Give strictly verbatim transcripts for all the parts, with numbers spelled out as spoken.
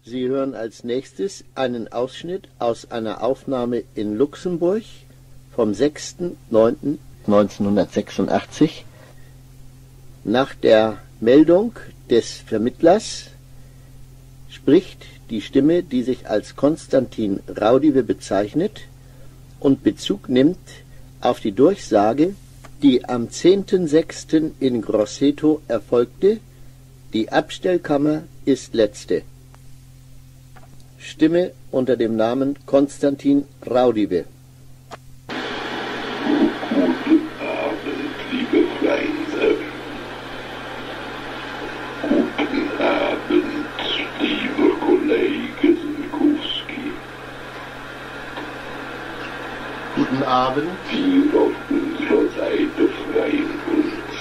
Sie hören als nächstes einen Ausschnitt aus einer Aufnahme in Luxemburg vom sechsten neunten neunzehnhundertsechsundachtzig. Nach der Meldung des Vermittlers spricht die Stimme, die sich als Konstantin Raudive bezeichnet und Bezug nimmt auf die Durchsage, die am zehnten sechsten in Grosseto erfolgte: Die Abstellkammer ist letzte. Stimme unter dem Namen Konstantin Raudive. Guten Abend, liebe Freunde. Guten Abend, lieber Kollege Sinkowski. Guten Abend. Wir auf unserer Seite freuen uns,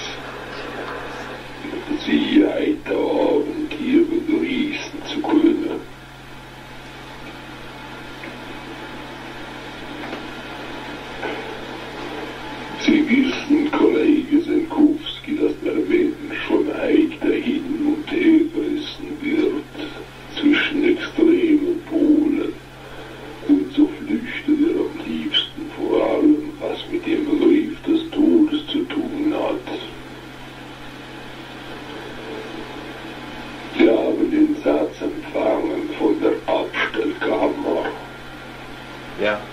Sie heute Abend hier begrüßen zu können. Sie wissen, Kollege Sinkowski, dass der Mensch von heute hin und her gerissen wird zwischen extremen Polen, und so flüchtet er am liebsten vor allem, was mit dem Begriff des Todes zu tun hat. Sie haben den Satz empfangen von der Abstellkammer. Ja.